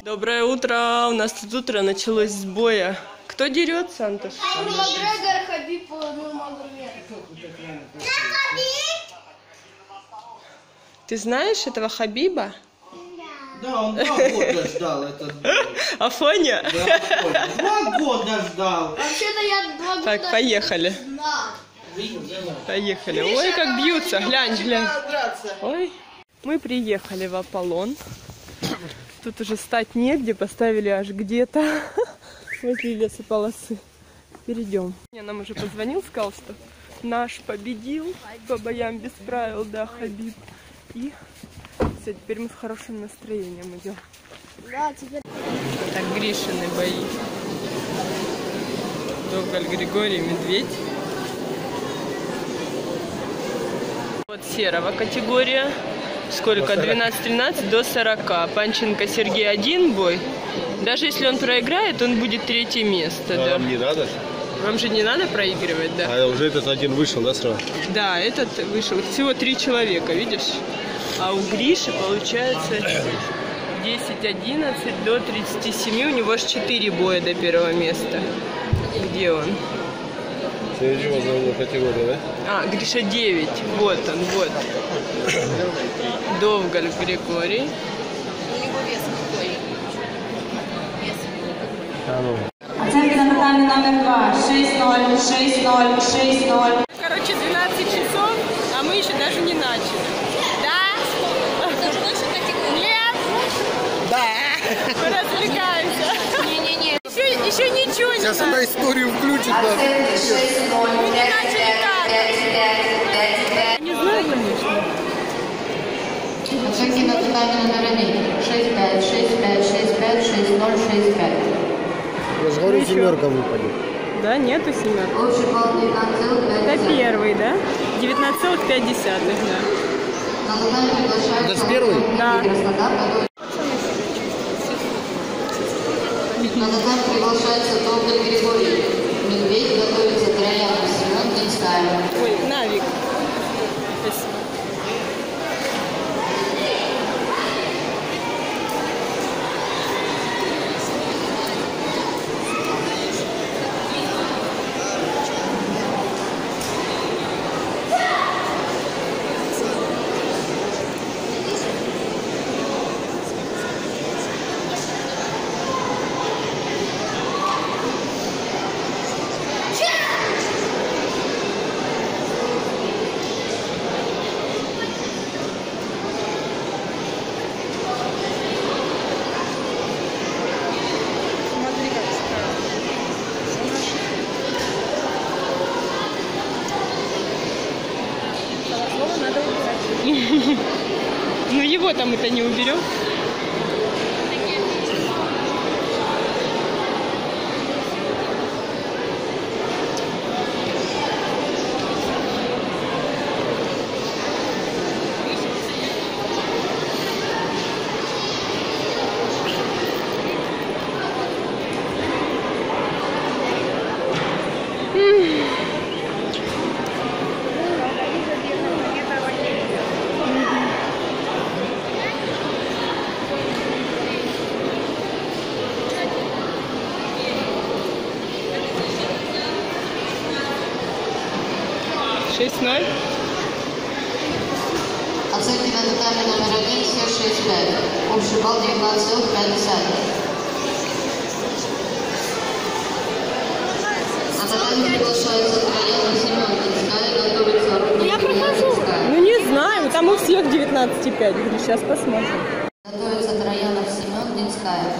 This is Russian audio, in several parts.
Доброе утро! У нас тут утро началось с боя. Кто дерется, Антош? Макгрегор, Хабиб, Нурмагомедов. Ты знаешь этого Хабиба? Да, он 2 года ждал этот бой. Афоня? Да, Афоня. 2 года ждал. Вообще-то я 2 года... Так, поехали. Поехали. Ой, как бьются. Глянь, глянь. Ой. Мы приехали в Аполлон. Тут уже стать негде, поставили аж где-то возле лесополосы. Перейдем. Нам уже позвонил, сказал, что наш победил по боям без правил, да, Хабиб. И все, теперь мы с хорошим настроением идем. Да, теперь... Так, Гришины бои. Довгаль, Григорий, Медведь. Вот серого категория. Сколько? 12-13 до 40. Панченко Сергей 1 бой. Даже если он проиграет, он будет 3-е место. А да. вам не надо? Вам же не надо проигрывать, да? А уже этот один вышел, да, сразу? Да, этот вышел. Всего 3 человека, видишь? А у Гриши получается 10-11 до 37. У него аж 4 боя до 1-го места. Где он? Серьезная категория, да? А, Гриша 9. Вот он, вот. Довгаль Григорий. Оценки на татами номер 2. 6-0, 6-0, 6-0. Короче, 12 часов, а мы еще даже не начали. Да? Тоже наша категория? Нет! Да. Мы развлекаемся. Не-не-не. Еще ничего не Сейчас знаю. она историю включит. Оценки 6-0, Мы не 5-5, начали как. 5-5, 5-5. Не знаю, конечно. Оценки на татами номер 1. 6-5, 6-5, 6-5, 6-0, 6-5. Я же говорю, семерка выпадет. Да, нету семерки. Общий балл 19,5. Это первый, да? 19,5, да. На татами приглашают... Это ж первый? Да. Краснодар готовит. На татами приглашается Довгаль Григорий. Медведь готовится Троянов Семен Деньская. Ой, Навик. Спасибо. Ну его там это не уберем. Оценки на татами номер 1 все 6-5. Общий балл 19,5. На татами приглашается Троянов Семен Деньская, готовится Рудник Деньская. Ну не знаю, там у всех 19,5. Говорю, сейчас посмотрим. Готовится Троянов Семен Деньская.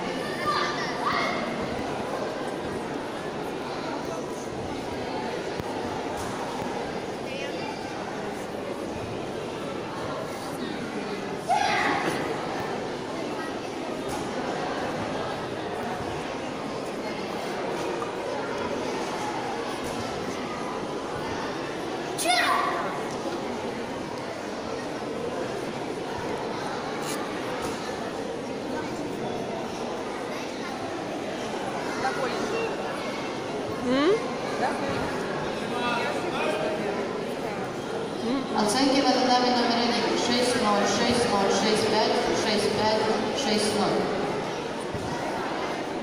Оценки на татами номер 1. 6-0, 6-0, 6-5, 6-5, 6-0.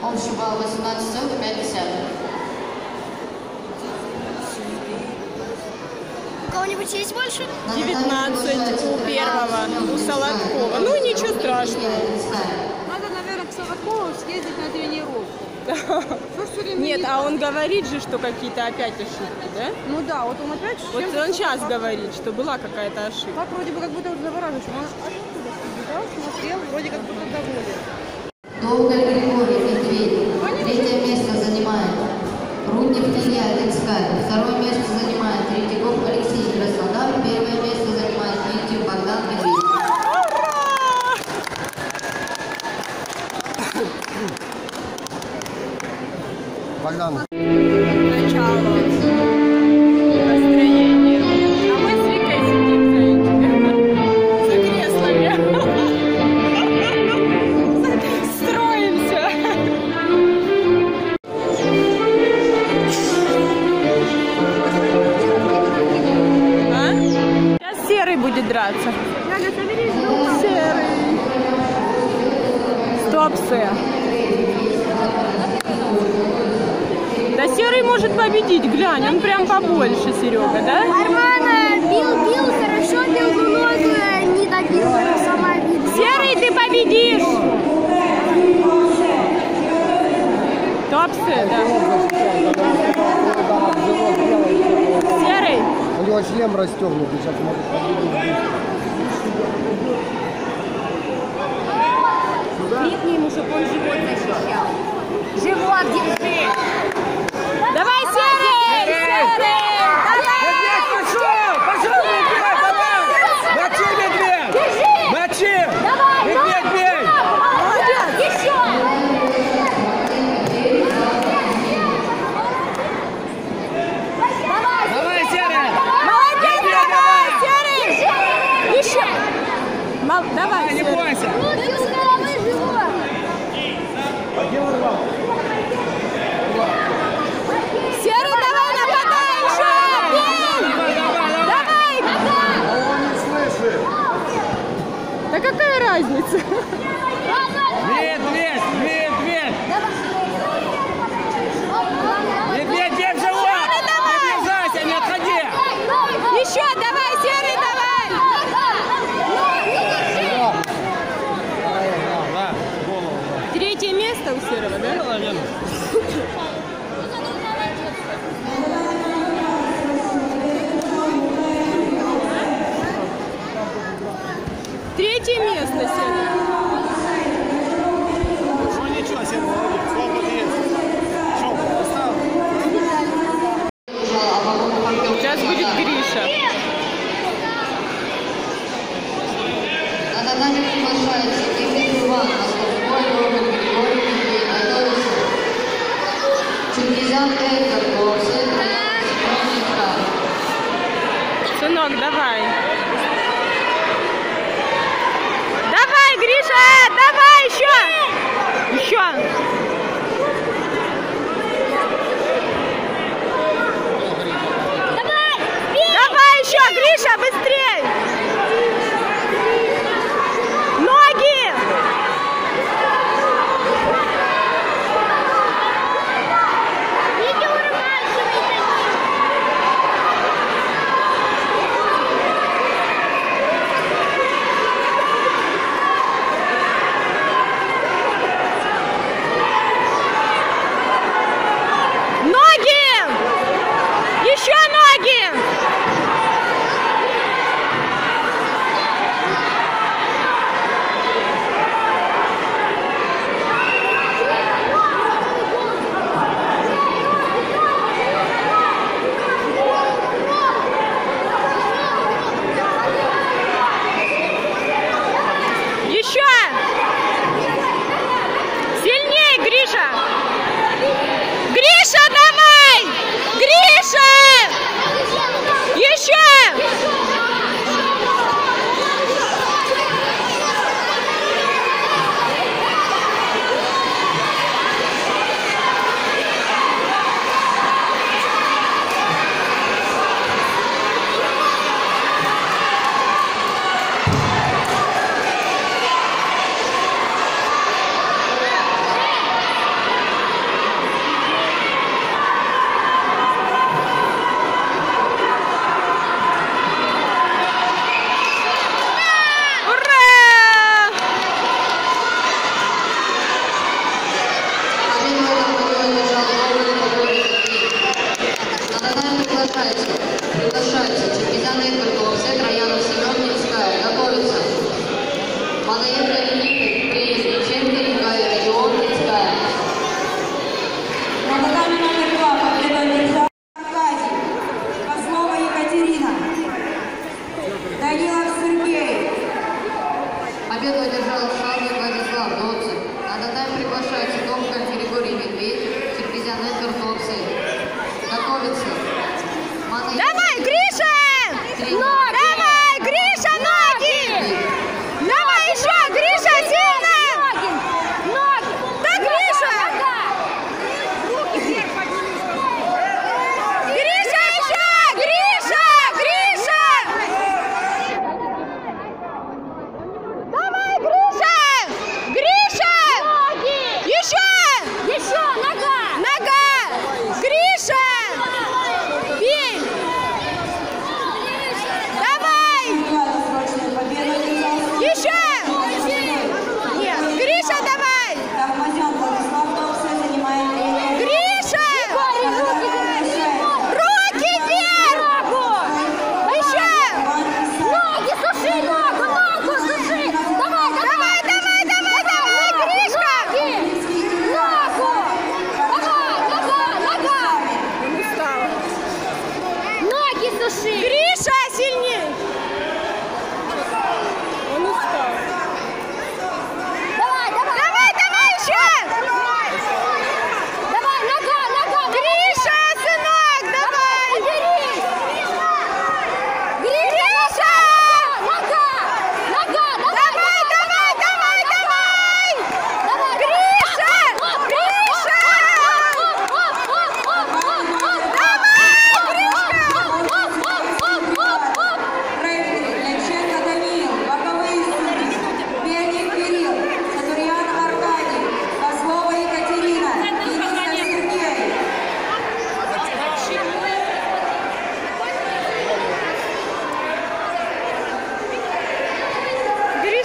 Общий балл 18,5. У кого-нибудь есть больше? 19 у первого, у Солодкова. Ну, ничего страшного. Надо, наверное, к Солодкову съездить на тренировку. Нет, а он говорит же, что какие-то опять ошибки, да? Ну да, вот он опять... Вот он сейчас говорит, что была какая-то ошибка. Так вроде бы как будто уже завораживаешь. Он оттуда прибегал, смотрел, вроде как будто доволен. Долгая Григорий, Медведь. Третье место занимает Руднев Илья, Ленская. Второе место занимает Третьяков Алексей, Краснодар. Первое место занимает Витя Богдан, Медведь. Богдан. Начало настроения. А мы с Викой сидим за креслами. Строимся. А? Сейчас Серый будет драться. Серый. Стоп, Сэр. Да Серый может победить, глянь, он прям побольше, Серега, да? Армана бил, хорошо бил, но ногу не добил, сама бил. Серый, ты победишь! Топсы, да. Серый? У него шлем расстегнут, сейчас может победить. Крикни ему, чтобы он живот защищал. Живот держи! Давай, Серый! Серый! Медведь пошел! Пошел, медведь! Давай! Мочи, медведь! Мочи! Медведь, бей! Давай, Серый! Молодец, давай, Серый! Еще! Давай, Не Серый! бойся! Серый, давай, нападай еще! Бей! Давай! Да какая разница? Медведь! Медведь! Медведь, бей в живот! Не врезайся, не отходи! Еще, давай, Серый, давай! Да, голову. Третье место у Серого, да? Третье место, Серый. Ну ничего, Серый молодец, опыт есть. Что, поставил? Сейчас будет Гриша. На татами приглашается Дмитрий Иван, Москвой, Робин Григорий, Медведь. Готовится Чингизян Эйкер, боксы, Сынок, давай. Давай, Гриша, давай еще. Еще. Давай еще, Гриша, быстрей. Ноги.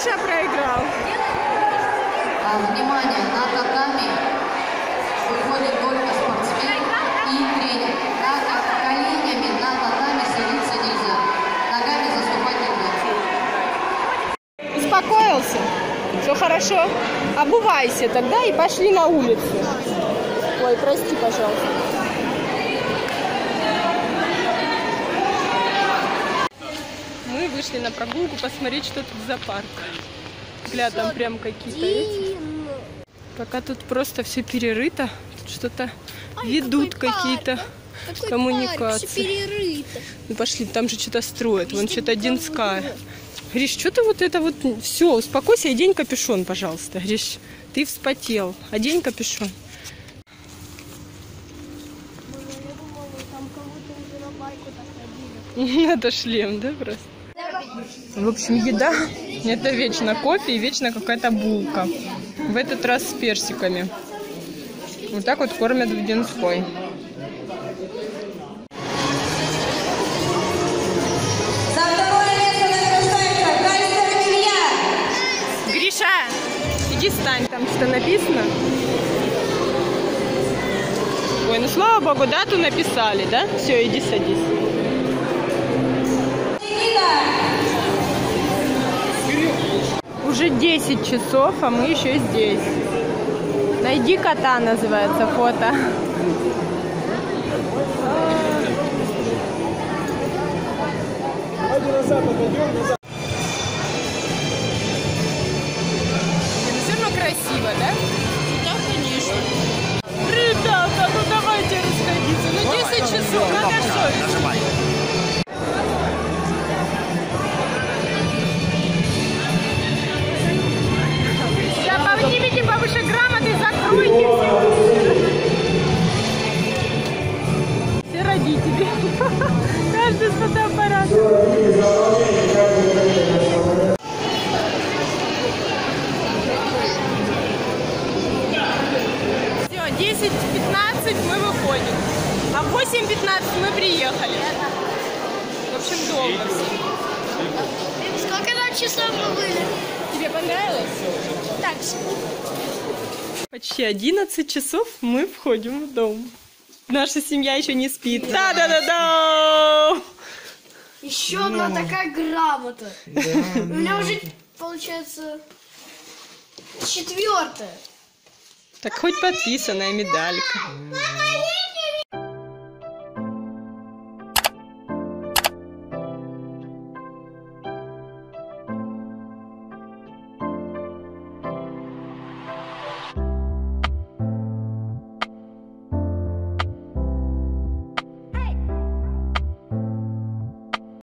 Гриша проиграл. Внимание, на татами выходит только спортсмен и тренер. Так как коленями на татами садиться нельзя. Ногами заступать нельзя. Успокоился? Все хорошо? Обувайся тогда и пошли на улицу. Ой, прости, пожалуйста. Мы вышли на прогулку посмотреть, что тут за парк. Гля, там прям какие-то эти. Пока тут просто все перерыто. Тут что-то ведут какие-то коммуникации. Ну пошли, там же что-то строят. Вон что-то Одинская. Гриш, что ты вот это вот... Все, успокойся, одень капюшон, пожалуйста. Гриш, ты вспотел. Одень капюшон. Надо шлем, да, просто? В общем, еда – это вечно кофе и вечно какая-то булка. В этот раз с персиками. Вот так вот кормят в Динской. За второе место награждается Кайсер Илья. Гриша, иди стань, там что написано? Ой, ну слава богу, дату написали, да? Все, иди садись. Уже 10 часов, а мы еще здесь. Найди кота, называется фото. Все равно красиво, да? Да, конечно. Ребята, ну давайте расходиться. Ну 10 часов, надо что? Поднимите повыше грамоты, закройте все родители. Каждый с фотоаппаратом. Все, 10:15 мы выходим. А в 8:15 мы приехали. В общем, долго все. Сколько там часов мы были? Тебе понравилось? Так. Почти 11 часов мы входим в дом. Наша семья еще не спит. Да-да-да-да! Еще одна такая грамота. У меня уже, получается, 4-я. Так хоть подписанная медалька. Мама,